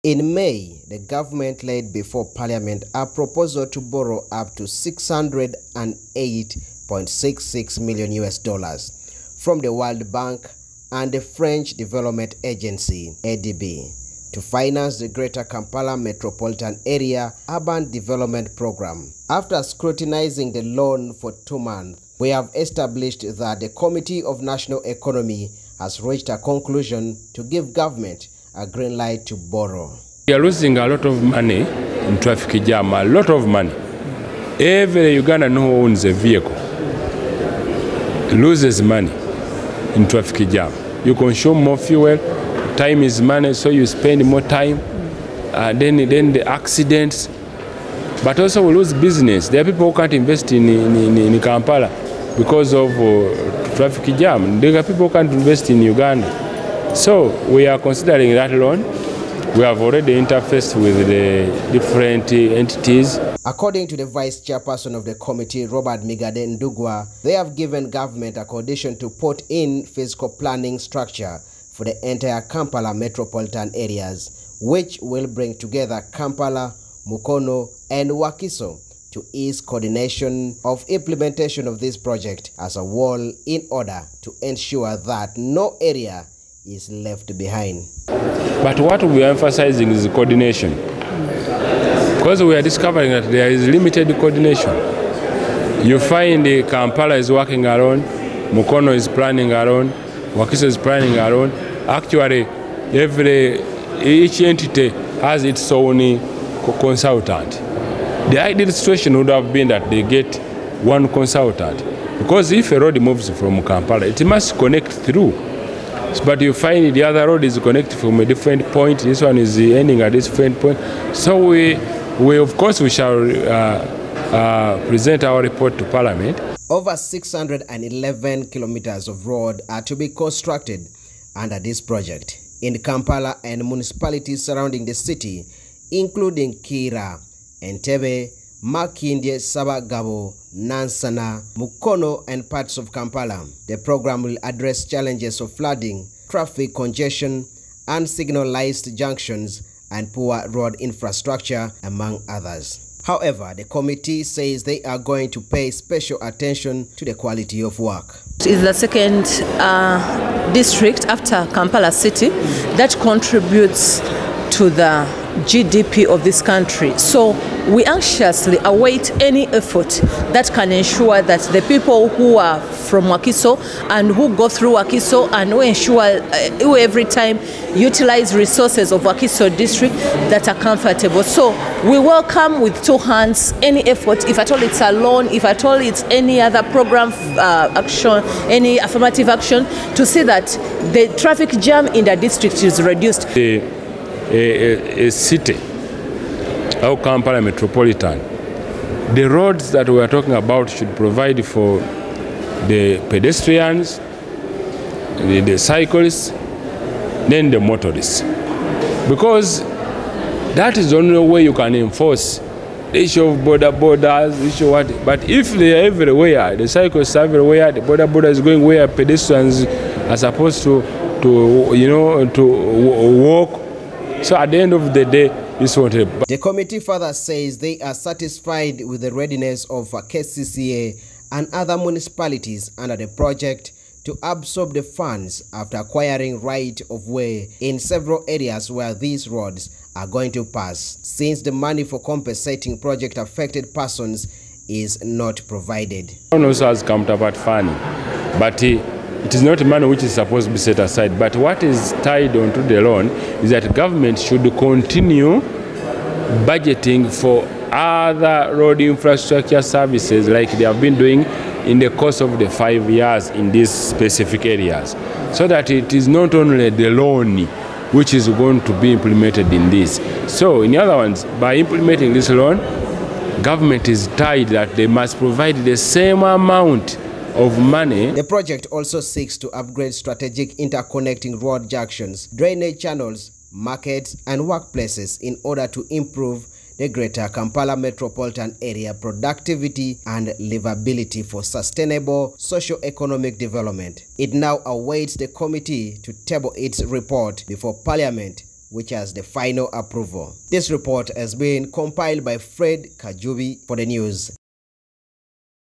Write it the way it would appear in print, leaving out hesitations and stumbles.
In May, the government laid before Parliament a proposal to borrow up to $608.66 million from the World Bank and the French Development Agency (ADB) to finance the Greater Kampala Metropolitan Area Urban Development Program. After scrutinizing the loan for 2 months, we have established that the Committee of National Economy has reached a conclusion to give government a green light to borrow. We are losing a lot of money in traffic jam, a lot of money. Every Ugandan who owns a vehicle loses money in traffic jam. You consume more fuel, time is money, so you spend more time, then the accidents, but also we lose business. There are people who can't invest in Kampala because of traffic jam. There are people who can't invest in Uganda. So we are considering that loan. We have already interfaced with the different entities. According to the Vice Chairperson of the committee, Robert Migade Ndugwa, they have given government a condition to put in physical planning structure for the entire Kampala metropolitan areas, which will bring together Kampala, Mukono, and Wakiso to ease coordination of implementation of this project as a whole in order to ensure that no area is left behind. But what we are emphasizing is coordination, because we are discovering that there is limited coordination. You find Kampala is working alone, Mukono is planning alone, Wakiso is planning alone. Actually, each entity has its own consultant. The ideal situation would have been that they get one consultant, because if a road moves from Kampala, it must connect through. But you find the other road is connected from a different point. This one is ending at this different point. So we of course, we shall present our report to Parliament. Over 611 kilometers of road are to be constructed under this project in Kampala and municipalities surrounding the city, including Kira, Entebbe, Makindye, Sabagabo, Nansana, Mukono, and parts of Kampala. The program will address challenges of flooding, traffic congestion, unsignalized junctions, and poor road infrastructure, among others. However, the committee says they are going to pay special attention to the quality of work. It is the second district after Kampala City that contributes to the GDP of this country. So we anxiously await any effort that can ensure that the people who are from Wakiso and who go through Wakiso and who ensure who every time utilize resources of Wakiso district that are comfortable. So we welcome with 2 hands any effort, if at all it's a loan, if at all it's any other program action, any affirmative action, to see that the traffic jam in the district is reduced. A city, our Kampala Metropolitan, the roads that we are talking about should provide for the pedestrians, the cyclists, then the motorists. Because that is the only way you can enforce the issue of borders, issue what. But if they are everywhere, the cyclists are everywhere, the border is going where pedestrians are supposed to walk. So at the end of the day, this won't help. The committee further says they are satisfied with the readiness of KCCA and other municipalities under the project to absorb the funds after acquiring right of way in several areas where these roads are going to pass, since the money for compensating project affected persons is not provided. Also has come to about funding, but it is not money which is supposed to be set aside. But what is tied onto the loan is that government should continue budgeting for other road infrastructure services like they have been doing in the course of the 5 years in these specific areas, so that it is not only the loan which is going to be implemented in this. So in other words, by implementing this loan, government is tied that they must provide the same amount of money. The project also seeks to upgrade strategic interconnecting road junctions, drainage channels, markets, and workplaces in order to improve the Greater Kampala Metropolitan Area productivity and livability for sustainable socio-economic development. It now awaits the committee to table its report before Parliament which has the final approval. This report has been compiled by Fred Kajubi for the news.